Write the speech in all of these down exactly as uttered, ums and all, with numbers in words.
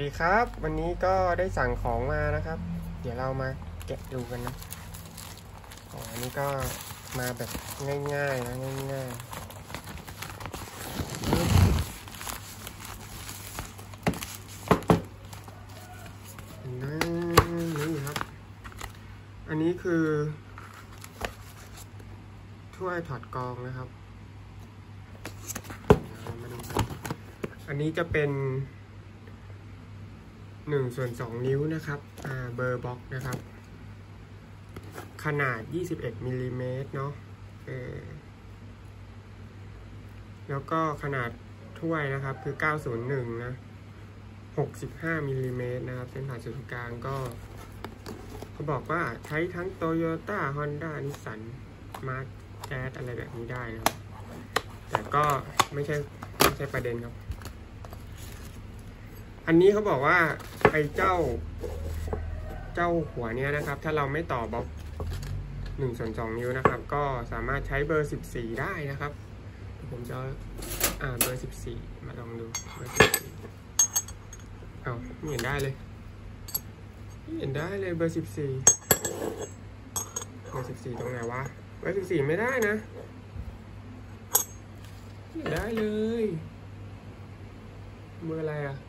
ดีครับวันนี้ก็ได้สั่งของมานะครับเดี๋ยวเรามาแกะดูกันนะของอันนี้ก็มาแบบง่ายๆนะง่ายๆนี่ครับอันนี้คือถ้วยถอดกรองนะครับมาดูกันอันนี้จะเป็นหนึ่งส่วนสองนิ้วนะครับอ่าเบอร์บ็อกนะครับขนาดยี่สิบเอ็ดมิลลิเมตรเนาะเออแล้วก็ขนาดถ้วยนะครับคือเก้าศูนย์หนึ่งนะหกสิบห้ามิลลิเมตรนะครับเส้นผ่าศูนย์กลางก็เขาบอกว่าใช้ทั้ง Toyota Honda Nissan Smart Jazz อะไรแบบนี้ได้นะครับแต่ก็ไม่ใช่ไม่ใช่ประเด็นครับอันนี้เขาบอกว่าไอ้เจ้าเจ้าหัวเนี้ยนะครับถ้าเราไม่ต่อบล็อกหนึ่งส่วนสองนิ้วนะครับก็สามารถใช้เบอร์สิบสี่ได้นะครับผมจะอ่าเบอร์สิบสี่มาลองดูเบอร์สิบสี่เอาไม่เห็นได้เลยไม่เห็นได้เลยเบอร์สิบสี่เบอร์สิบสี่ตรงไหนวะเบอร์สิบสี่ไม่ได้นะไม่เห็นได้เลยเบอร์อะไรอ่ะ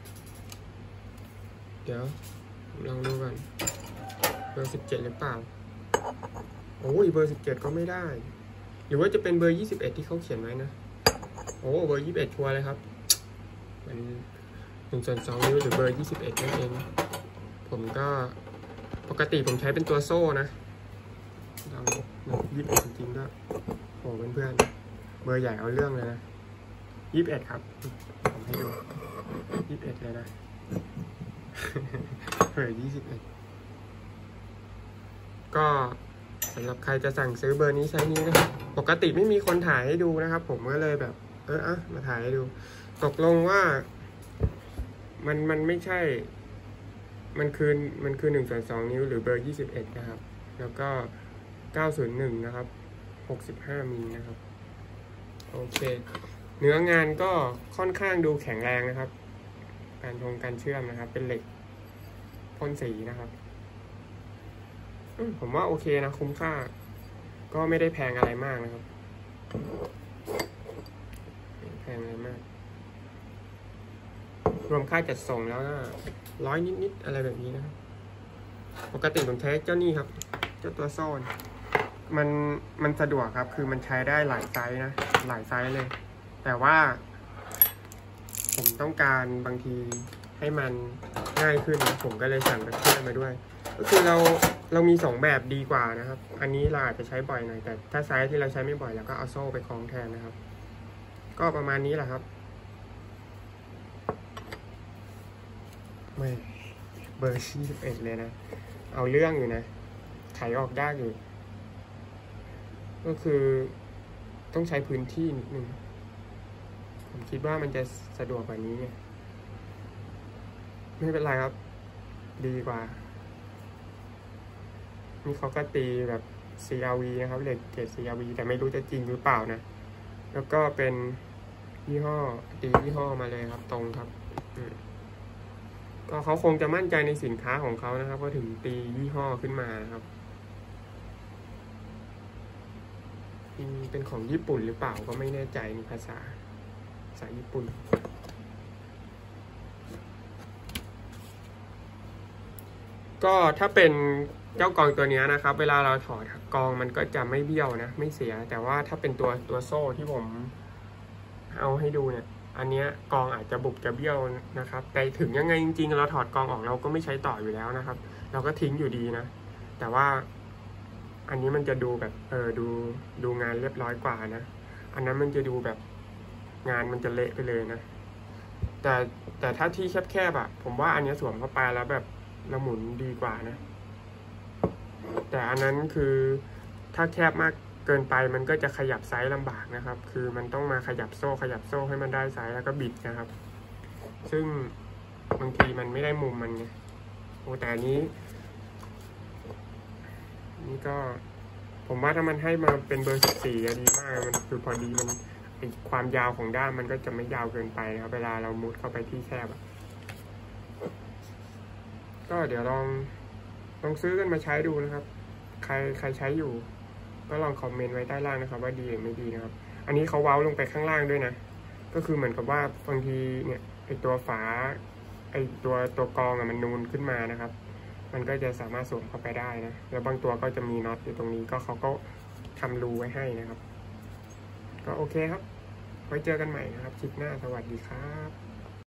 เดี๋ยวลองดูก่อนเบอร์สิบเจ็ดหรือเปล่าโอ้ยเบอร์สิบเจ็ดก็ไม่ได้หรือว่าจะเป็นเบอร์ยี่สิบเอ็ดที่เขาเขียนไว้นะโอ้เบอร์ยี่สิบเอ็ดชัวร์เลยครับมันหนึ่งส่วนสองนิ้วหรือเบอร์ยี่สิบเอ็ดนั่นเองผมก็ปกติผมใช้เป็นตัวโซ่นะลองยี่สิบเอ็ดจริงๆก็โอ้เพื่อนๆเบอร์ใหญ่เอาเรื่องเลยนะยี่สิบเอ็ดครับผมให้ดูยี่สิบเอ็ดเลยนะเผยยี่สิบเอ็ดก็สำหรับใครจะสั่งซื้อเบอร์นี้ใช้นี้นะครับปกติไม่มีคนถ่ายให้ดูนะครับผมก็เลยแบบเอออะมาถ่ายให้ดูตกลงว่ามันมันไม่ใช่มันคือมันคือหนึ่งส่วนสองนิ้วหรือเบอร์ยี่สิบเอ็ดนะครับแล้วก็เก้าศูนย์หนึ่งนะครับหกสิบห้ามิลนะครับโอเคเนื้องานก็ค่อนข้างดูแข็งแรงนะครับการทงการเชื่อมนะครับเป็นเหล็กพ่นสีนะครับผมว่าโอเคนะคุ้มค่าก็ไม่ได้แพงอะไรมากนะครับแพงอะไรมากรวมค่าจัดส่งแล้วก็ร้อยนิดๆอะไรแบบนี้นะครับปกติผมใช้เจ้านี่ครับเจ้าตัวโซ่มันมันสะดวกครับคือมันใช้ได้หลายไซส์นะหลายไซส์เลยแต่ว่าผมต้องการบางทีให้มันง่ายขึ้นนะผมก็เลยสั่งกระเทียมมาด้วยก็คือเราเรามีสองแบบดีกว่านะครับอันนี้เราอาจจะใช้บ่อยหน่อยแต่ถ้าไซส์ที่เราใช้ไม่บ่อยเราก็เอาโซ่ไปคล้องแทนนะครับก็ประมาณนี้แหละครับไม่เบอร์ยี่สิบเอ็ดเลยนะเอาเรื่องอยู่นะไขออกยากอยู่ก็คือต้องใช้พื้นที่นิดนึงผมคิดว่ามันจะสะดวกกว่านี้ไงไม่เป็นไรครับดีกว่านี่เขาก็ตีแบบ ซี อาร์ วี นะครับเหล็กเกรด ซี อาร์ วี แต่ไม่รู้จะจริงหรือเปล่านะแล้วก็เป็นยี่ห้อตียี่ห้อมาเลยครับตรงครับก็เขาคงจะมั่นใจในสินค้าของเขานะครับก็ถึงตียี่ห้อขึ้นมานะครับเป็นของญี่ปุ่นหรือเปล่าก็ไม่แน่ใจในภาษาภาษาญี่ปุ่นก็ถ้าเป็นเจ้ากองตัวนี้นะครับเวลาเราถอดกองมันก็จะไม่เบี้ยวนะไม่เสียแต่ว่าถ้าเป็นตัวตัวโซ่ที่ผมเอาให้ดูเนี่ยอันนี้กองอาจจะบุบจะเบี้ยวนะครับแต่ถึงยังไงจริงๆเราถอดกองออกเราก็ไม่ใช้ต่ออยู่แล้วนะครับเราก็ทิ้งอยู่ดีนะแต่ว่าอันนี้มันจะดูแบบเออดูดูงานเรียบร้อยกว่านะอันนั้นมันจะดูแบบงานมันจะเละไปเลยนะแต่แต่ถ้าที่แคบๆอ่ะผมว่าอันนี้สวมเข้าไปแล้วแบบเราหมุนดีกว่านะแต่อันนั้นคือถ้าแคบมากเกินไปมันก็จะขยับไซส์ลำบากนะครับคือมันต้องมาขยับโซ่ขยับโซ่ให้มันได้ไซส์แล้วก็บิดนะครับซึ่งบางทีมันไม่ได้มุมมันไงโอ้แต่อันนี้นี่ก็ผมว่าถ้ามันให้มาเป็นเบอร์สิบสี่ดีมากมันคือพอดีมันความยาวของด้ามมันก็จะไม่ยาวเกินไปนะครับเวลาเรามุดเข้าไปที่แคบก็เดี๋ยวลองลองซื้อกันมาใช้ดูนะครับใครใครใช้อยู่ก็ลองคอมเมนต์ไว้ใต้ล่างนะครับว่าดีหรือไม่ดีนะครับอันนี้เขาเว้าลงไปข้างล่างด้วยนะก็คือเหมือนกับว่าบางทีเนี่ยไอตัวฝาไอตัวตัวกรองอะมันนูนขึ้นมานะครับมันก็จะสามารถสวมเข้าไปได้นะแล้วบางตัวก็จะมีน็อตอยู่ตรงนี้ก็เขาก็ทำรูไว้ให้นะครับก็โอเคครับไว้เจอกันใหม่นะครับคลิปหน้าสวัสดีครับ